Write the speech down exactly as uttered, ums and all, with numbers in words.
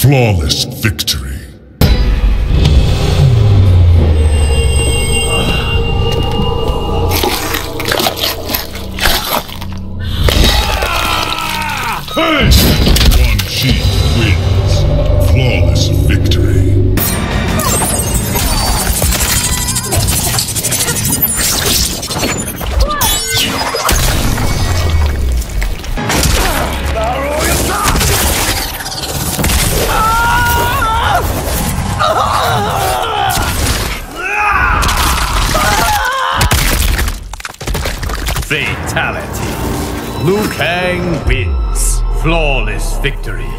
Flawless victory. One sheep wins. Flawless victory. Fatality. Liu Kang wins. Flawless victory.